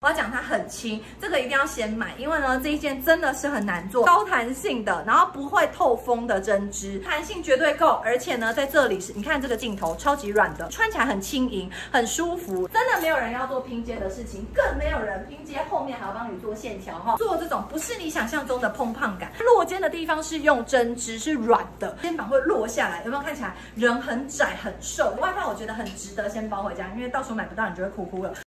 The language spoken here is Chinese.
我要讲它很轻，这个一定要先买，因为呢这一件真的是很难做，高弹性的，然后不会透风的针织，弹性绝对够，而且呢在这里是你看这个镜头超级软的，穿起来很轻盈，很舒服，真的没有人要做拼接的事情，更没有人拼接后面还要帮你做线条哈，做这种不是你想象中的膨胖感，落肩的地方是用针织，是软的，肩膀会落下来，有没有看起来人很窄很瘦？外套我觉得很值得先包回家，因为到时候买不到你就会哭哭了。